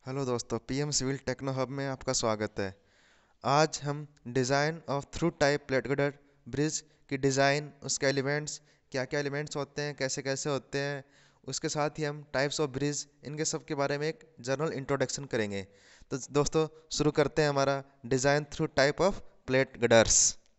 Hello दोस्तों, PM civil techno hub में आपका स्वागत है। आज हम design of through type plate girder bridge की डिज़ाइन, उसके एलिमेंट्स, क्या क्या एलिमेंट्स होते हैं, कैसे कैसे होते हैं, उसके साथ ही हम टाइप्स ऑफ ब्रिज, इनके सब के बारे में एक जनरल इंट्रोडक्शन करेंगे। तो दोस्तों, शुरू करते हैं हमारा design through type of plate girders.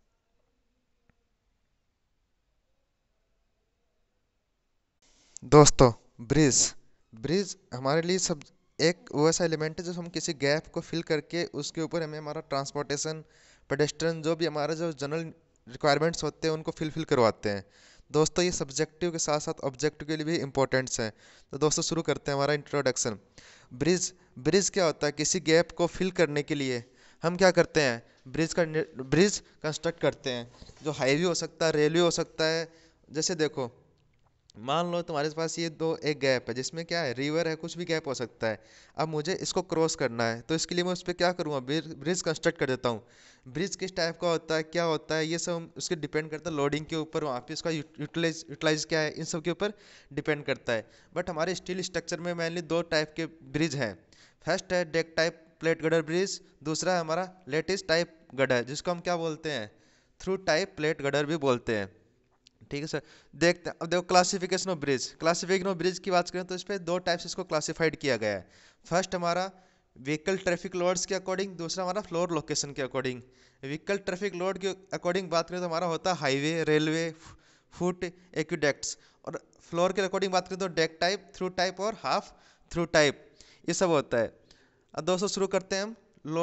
दोस्तों, ब्रिज ब्रिज हमारे लिए सब एक वो ऐसा एलिमेंट है जो हम किसी गैप को फिल करके उसके ऊपर हमें हमारा ट्रांसपोर्टेशन, पेडेस्ट्रियन, जो भी हमारा जो जनरल रिक्वायरमेंट्स होते हैं उनको फिल करवाते हैं। दोस्तों, ये सब्जेक्टिव के साथ साथ ऑब्जेक्टिव के लिए भी इम्पोर्टेंट्स हैं। तो दोस्तों, शुरू करते हैं हमारा इंट्रोडक्शन। ब्रिज ब्रिज क्या होता है? किसी गैप को फिल करने के लिए हम क्या करते हैं? ब्रिज कंस्ट्रक्ट करते हैं। जो हाईवे हो सकता है, रेलवे हो सकता है। जैसे देखो, मान लो तुम्हारे पास ये दो एक गैप है जिसमें क्या है, रिवर है, कुछ भी गैप हो सकता है। अब मुझे इसको क्रॉस करना है, तो इसके लिए मैं उस पर क्या करूँगा? ब्रिज कंस्ट्रक्ट कर देता हूँ। ब्रिज किस टाइप का होता है, क्या होता है, ये सब उसके डिपेंड करता है लोडिंग के ऊपर, वहाँ पे इसका यूटिलाइज क्या है, इन सब के ऊपर डिपेंड करता है। बट हमारे स्टील स्ट्रक्चर में मेनली दो टाइप के ब्रिज हैं। फर्स्ट है deck type plate girder bridge, दूसरा है हमारा लेटेस्ट टाइप गडर, जिसको हम क्या बोलते हैं? थ्रू टाइप प्लेट गडर भी बोलते हैं। ठीक है सर। देखते हैं, अब देखो क्लासिफिकेशन ऑफ ब्रिज की बात करें तो इस पे दो टाइप्स इसको क्लासिफाइड किया गया है। फर्स्ट हमारा व्हीकल ट्रैफिक लोड्स के अकॉर्डिंग, दूसरा हमारा फ्लोर लोकेशन के अकॉर्डिंग। व्हीकल ट्रैफिक लोड के अकॉर्डिंग बात करें तो हमारा होता है हाईवे, रेलवे, फुट, एक्विडेक्ट्स। और फ्लोर के अकॉर्डिंग बात करें तो डेक टाइप, थ्रू टाइप और हाफ थ्रू टाइप, ये सब होता है। अब दोस्तों, शुरू करते हैं हम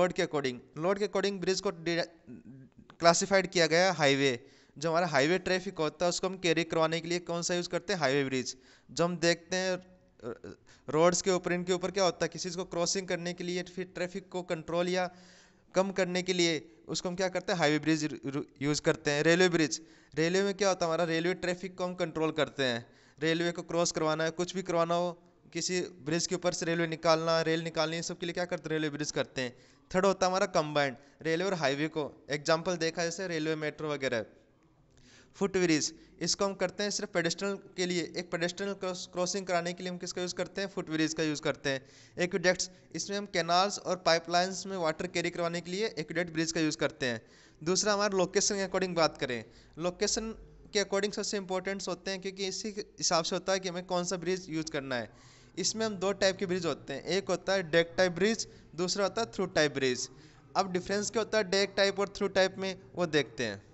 लोड के अकॉर्डिंग ब्रिज को क्लासिफाइड किया गया है। हाईवे, जो हमारा हाईवे ट्रैफिक होता है उसको हम कैरी करवाने के लिए कौन सा यूज़ करते हैं? Highway bridge. जो हम देखते हैं रोड्स के ऊपर, इनके ऊपर क्या होता है, किसी को क्रॉसिंग करने के लिए, फिर ट्रैफिक को कंट्रोल या कम करने के लिए उसको हम क्या करते हैं? हाईवे ब्रिज यूज़ करते हैं। रेलवे में क्या होता है? हमारा रेलवे ट्रैफिक को हम कंट्रोल करते हैं। रेलवे को क्रॉस करवाना है, कुछ भी करवाना हो, किसी ब्रिज के ऊपर से रेलवे निकालना, रेल निकालनी, है सब के लिए क्या करते हैं? रेलवे ब्रिज करते हैं। थर्ड होता है हमारा कंबाइंड, रेलवे और हाईवे को एग्जाम्पल देखा जैसे रेलवे, मेट्रो वगैरह। फुट ब्रिज, इसको हम करते हैं सिर्फ पेडेस्ट्रियन के लिए, एक पेडेस्ट्रियन क्रॉसिंग कराने के लिए हम किसका यूज़ करते हैं? फुट ब्रिज का यूज़ करते हैं। एक्विडेक्ट्स, इसमें हम कैनाल्स और पाइपलाइंस में वाटर कैरी करवाने के लिए एक्विडेक्ट ब्रिज का यूज़ करते हैं। दूसरा, हमारा लोकेशन के अकॉर्डिंग बात करें, लोकेशन के अकॉर्डिंग सबसे इंपॉर्टेंट्स होते हैं, क्योंकि इसी हिसाब से होता है कि हमें कौन सा ब्रिज यूज़ करना है। इसमें हम दो टाइप के ब्रिज होते हैं, एक होता है डेक टाइप ब्रिज, दूसरा होता है थ्रू टाइप ब्रिज। अब डिफरेंस क्या होता है डेक टाइप और थ्रू टाइप में, वो देखते हैं।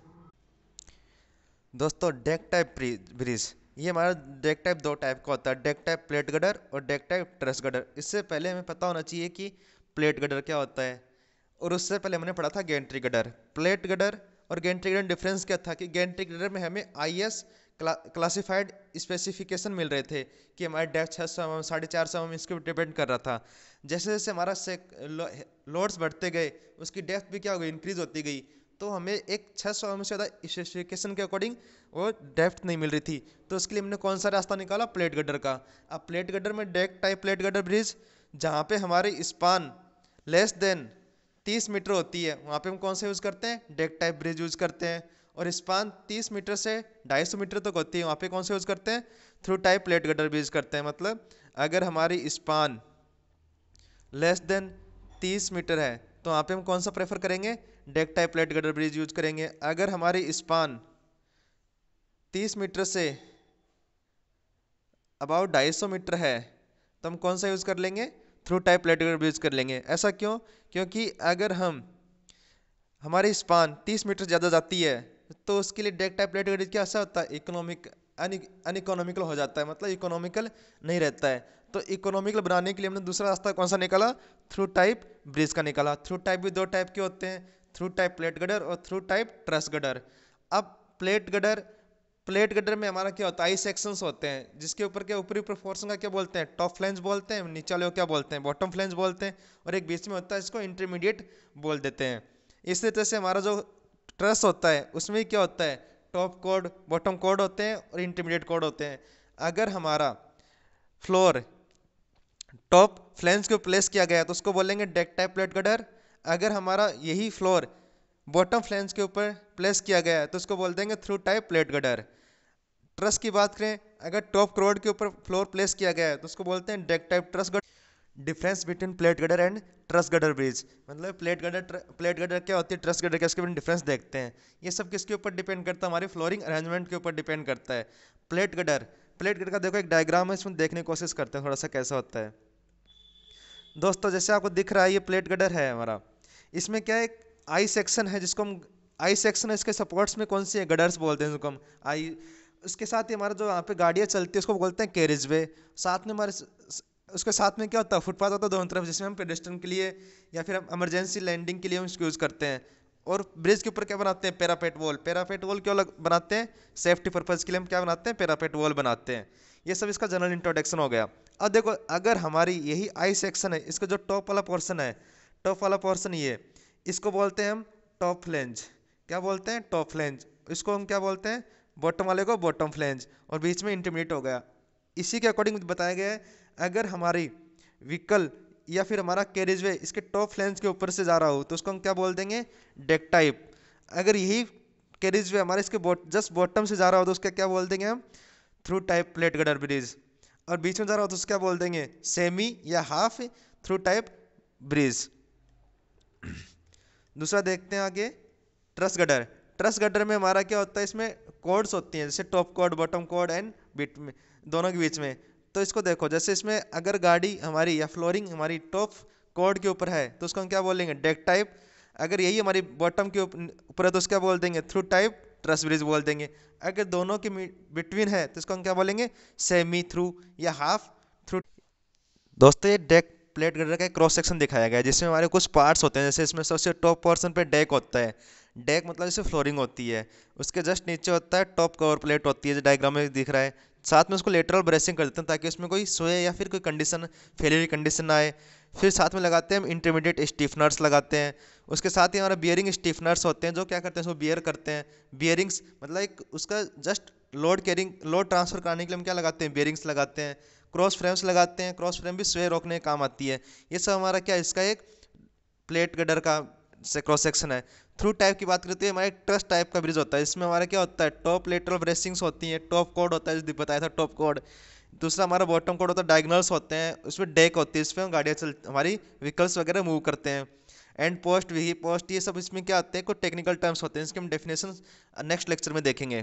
दोस्तों, डेक टाइप ब्रिज, ये हमारा डेक टाइप दो टाइप का होता है, डेक टाइप प्लेट गडर और डेक टाइप ट्रस गडर। इससे पहले हमें पता होना चाहिए कि प्लेट गडर क्या होता है, और उससे पहले हमने पढ़ा था गेंट्री गडर। प्लेट गडर और गेंट्री गडर डिफरेंस क्या था कि गेंट्री गडर में हमें आईएस क्लासिफाइड स्पेसिफिकेशन मिल रहे थे कि हमारे डेप्थ 600 mm, 450 mm, इसके ऊपर डिपेंड कर रहा था। जैसे जैसे हमारा लोड्स बढ़ते गए, उसकी डेप्थ भी क्या हो गई? इंक्रीज होती गई। तो हमें एक 600 mm से ज़्यादा स्पेसिफिकेशन के अकॉर्डिंग वो डेप्थ नहीं मिल रही थी। तो उसके लिए हमने कौन सा रास्ता निकाला? प्लेट गडर का। अब प्लेट गडर में deck type plate girder bridge, जहाँ पे हमारी स्पान लेस देन 30 मीटर होती है, वहाँ पे हम कौन सा यूज़ करते हैं? डेक टाइप ब्रिज यूज़ करते हैं। और स्पान 30 मीटर से 250 मीटर तक होती है, वहाँ पे कौन सा यूज़ करते हैं? Through type plate girder bridge करते हैं। मतलब अगर हमारी स्पान लेस देन 30 मीटर है तो वहाँ पे हम कौन सा प्रेफर करेंगे? Deck type plate girder bridge use करेंगे। अगर हमारी स्पान 30 मीटर से अबाउट 250 मीटर है तो हम कौन सा यूज़ कर लेंगे? Through type plate girder bridge कर लेंगे। ऐसा क्यों? क्योंकि अगर हमारी स्पान 30 मीटर ज़्यादा जाती है तो उसके लिए डेक टाइप प्लेट क्या ऐसा होता है? अनइकोनॉमिकल हो जाता है, मतलब इकोनॉमिकल नहीं रहता है। तो इकोनॉमिकल बनाने के लिए हमने दूसरा रास्ता कौन सा निकाला? थ्रू टाइप ब्रिज का निकाला। थ्रू टाइप भी दो टाइप के होते हैं, थ्रू टाइप प्लेट गडर और थ्रू टाइप ट्रस गडर। अब प्लेट गडर प्लेट गडर में हमारा क्या होता है? आई सेक्शंस होते हैं, जिसके ऊपर क्या, ऊपरी ऊपर पोर्शन का क्या बोलते हैं? टॉप फ्लेंज बोलते हैं, नीचे वाले को क्या बोलते हैं? बॉटम फ्लेंज बोलते हैं। और एक बीच में होता है, इसको इंटरमीडिएट बोल देते हैं। इसी तरह से हमारा जो ट्रस होता है उसमें भी क्या होता है? टॉप कोड, बॉटम कोड होते हैं और इंटरमीडिएट कोड होते हैं। अगर हमारा फ्लोर टॉप फ्लेंज को प्लेस किया गया तो उसको बोलेंगे डेक टाइप प्लेट गडर। अगर हमारा यही फ्लोर बॉटम फ्लेंज के ऊपर प्लेस किया गया है तो उसको बोल देंगे through type plate girder. Truss की बात करें, अगर टॉप क्रोड के ऊपर फ्लोर प्लेस किया गया है तो उसको बोलते हैं deck type truss girder. Difference between plate girder and truss girder bridge, मतलब प्लेट गर्डर क्या होती है, ट्रस गर्डर क्या, इसके बीच डिफरेंस देखते हैं। ये सब किसके ऊपर डिपेंड करता है, हमारी फ्लोरिंग अरेंजमेंट के ऊपर डिपेंड करता है। प्लेट गर्डर का देखो एक डायग्राम है, इसमें देखने की कोशिश करते हैं थोड़ा सा कैसा होता है। दोस्तों जैसे आपको दिख रहा है ये प्लेट गर्डर है हमारा, इसमें क्या है, एक आई सेक्शन है जिसको हम आई सेक्शन है, इसके सपोर्ट्स में कौन सी है, गडर्स बोलते हैं जिसको हम आई। उसके साथ ही हमारा जो यहाँ पे गाड़ियाँ चलती है उसको बोलते हैं कैरेज वे। साथ में हमारे उसके साथ में क्या होता है, फुटपाथ होता है दोनों तरफ, जिसमें हम पेडेस्ट्रियन के लिए या फिर हम इमरजेंसी लैंडिंग के लिए हम इसको यूज़ करते हैं। और ब्रिज के ऊपर क्या बनाते हैं, पैरापेट वॉल। पैरापेट वॉल क्यों बनाते हैं, सेफ्टी पर्पज़ के लिए हम क्या बनाते हैं, पैरापेट वॉल बनाते हैं। ये सब इसका जनरल इंट्रोडक्शन हो गया। अब देखो अगर हमारी यही आई सेक्शन है, इसका जो टॉप वाला पोर्शन है, टॉप वाला पोर्शन ये, इसको बोलते हैं हम टॉप फ्लेंज। क्या बोलते हैं, टॉप फ्लेंज। इसको हम क्या बोलते हैं, बॉटम वाले को बॉटम फ्लेंज। और बीच में इंटरमीडिएट हो गया। इसी के अकॉर्डिंग बताया गया है, अगर हमारी व्हीकल या फिर हमारा कैरेज वे इसके टॉप फ्लेंज के ऊपर से जा रहा हो तो उसको हम क्या बोल देंगे, डेक टाइप। अगर यही कैरेज वे हमारे इसके जस्ट बॉटम से जा रहा हो तो उसका क्या बोल देंगे हम, through type plate girder bridge. और बीच में जा रहा हो तो उसको क्या बोल देंगे, सेमी या हाफ थ्रू टाइप ब्रिज। दूसरा देखते हैं आगे, ट्रस गर्डर। ट्रस गर्डर में हमारा क्या होता है, इसमें कॉर्ड्स होती हैं, जैसे top chord, bottom chord and बीट में, दोनों के बीच में। तो इसको देखो, जैसे इसमें अगर गाड़ी हमारी या फ्लोरिंग हमारी टॉप कॉर्ड के ऊपर है तो उसको हम क्या बोलेंगे, डेक टाइप। अगर यही हमारी बॉटम के ऊपर है तो उसको क्या बोल देंगे, थ्रू टाइप ट्रस ब्रिज बोल देंगे। अगर दोनों के बिटवीन है तो इसको हम क्या बोलेंगे, सेमी थ्रू या हाफ थ्रू। दोस्तों ये डेक प्लेट गर्डर का एक क्रॉस सेक्शन दिखाया गया है, जिसमें हमारे कुछ पार्ट्स होते हैं। जैसे इसमें सबसे टॉप पोर्शन पे डेक होता है। डेक मतलब जैसे फ्लोरिंग होती है, उसके जस्ट नीचे होता है टॉप कवर प्लेट होती है, जो डायग्राम में दिख रहा है। साथ में उसको लेटरल ब्रेसिंग कर देते हैं ताकि उसमें कोई सोए या फिर कोई कंडीशन फेलियर कंडीशन ना आए। फिर साथ में लगाते हैं हम इंटरमीडिएट स्टीफनर्स लगाते हैं। उसके साथ ही हमारा बियरिंग स्टीफनर्स होते हैं, जो क्या करते हैं, उसको बियर करते हैं। बियरिंग्स मतलब एक उसका जस्ट लोड ट्रांसफर करने के लिए हम क्या लगाते हैं, बियरिंग्स लगाते हैं। क्रॉस फ्रेम्स लगाते हैं, क्रॉस फ्रेम भी स्वे रोकने के काम आती है। ये सब हमारा क्या, इसका एक प्लेट गर्डर का क्रॉस सेक्शन है। थ्रू टाइप की बात करते हैं, हमारा एक ट्रस टाइप का ब्रिज होता है। इसमें हमारा क्या होता है, टॉप लेटरल ब्रेसिंग्स होती हैं, टॉप कॉर्ड होता है, जो बताया था टॉप कॉर्ड। दूसरा हमारा बॉटम कॉर्ड होता है, डायगनल्स होते हैं, उसमें डेक होती है, इसमें हम गाड़ियाँ हमारी व्हीकल्स वगैरह मूव करते हैं। एंड पोस्ट, वी पोस्ट, ये सब इसमें क्या आते हैं, कुछ टेक्निकल टर्म्स होते हैं, इसके हम डेफिनेशन नेक्स्ट लेक्चर में देखेंगे।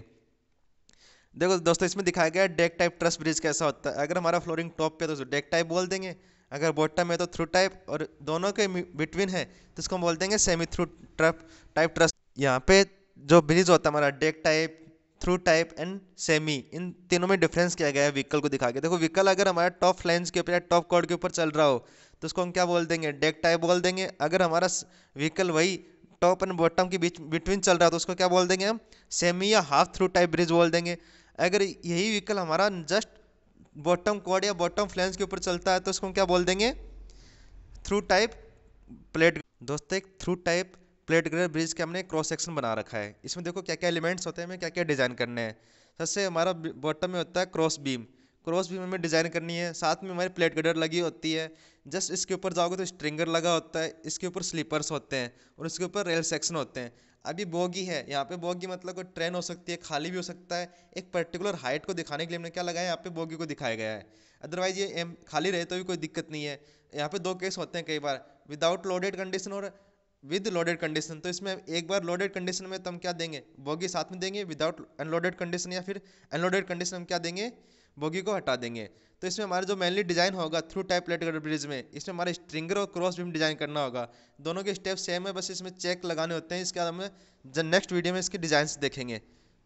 देखो दोस्तों इसमें दिखाया गया है डेक टाइप ट्रस ब्रिज कैसा होता है। अगर हमारा फ्लोरिंग टॉप पे तो डेक टाइप बोल देंगे, अगर बॉटम है तो थ्रू टाइप, और दोनों के बिटवीन है तो इसको हम बोल देंगे सेमी थ्रू टाइप ट्रस। यहाँ पे जो ब्रिज होता है हमारा, deck type, through type and semi, इन तीनों में डिफरेंस किया गया है व्हीकल को दिखा के। देखो व्हीकल अगर हमारा टॉप फ्लेंज के ऊपर या टॉप कॉर्ड के ऊपर चल रहा हो तो उसको हम क्या बोल देंगे, डेक टाइप बोल देंगे। अगर हमारा व्हीकल वही टॉप एंड बॉटम के बीच बिटवीन चल रहा है तो उसको क्या बोल देंगे हम, सेमी या हाफ थ्रू टाइप ब्रिज बोल देंगे। अगर यही व्हीकल हमारा जस्ट बॉटम कॉर्ड या बॉटम फ्लेंज के ऊपर चलता है तो उसको हम क्या बोल देंगे, थ्रू टाइप प्लेट। दोस्तों एक through type plate girder bridge के हमने क्रॉस सेक्शन बना रखा है। इसमें देखो क्या क्या एलिमेंट्स होते हैं, हमें क्या क्या डिज़ाइन करने हैं। सबसे हमारा बॉटम में होता है क्रॉस बीम। क्रॉस बीम हमें डिज़ाइन करनी है। साथ में हमारी प्लेट गर्डर लगी होती है। जस्ट इसके ऊपर जाओगे तो स्ट्रिंगर लगा होता है, इसके ऊपर स्लीपर्स होते हैं और इसके ऊपर रेल सेक्शन होते हैं। अभी बोगी है, यहाँ पे बोगी मतलब कोई ट्रेन हो सकती है, खाली भी हो सकता है। एक पर्टिकुलर हाइट को दिखाने के लिए हमने क्या लगाया, यहाँ पे बोगी को दिखाया गया है। अदरवाइज ये खाली रहे तो भी कोई दिक्कत नहीं है। यहाँ पे दो केस होते हैं कई बार, विदाउट लोडेड कंडीशन और विद लोडेड कंडीशन। तो इसमें एक बार लोडेड कंडीशन में तो हम क्या देंगे, बोगी साथ में देंगे। विदाउट अनलोडेड कंडीशन या फिर अनलोडेड कंडीशन हम क्या देंगे, बोगी को हटा देंगे। तो इसमें हमारा जो मेनली डिजाइन होगा through type plate girder bridge में, इसमें हमारे स्ट्रिंगर और क्रॉस बीम डिजाइन करना होगा। दोनों के स्टेप सेम है, बस इसमें चेक लगाने होते हैं। इसके बाद हमें नेक्स्ट वीडियो में इसके डिजाइन देखेंगे।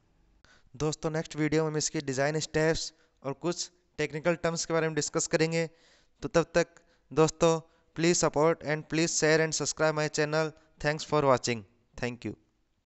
दोस्तों नेक्स्ट वीडियो में हम इसके डिज़ाइन स्टेप्स और कुछ टेक्निकल टर्म्स के बारे में डिस्कस करेंगे। तो तब तक दोस्तों please support and please share and subscribe my channel. Thanks for watching. Thank you.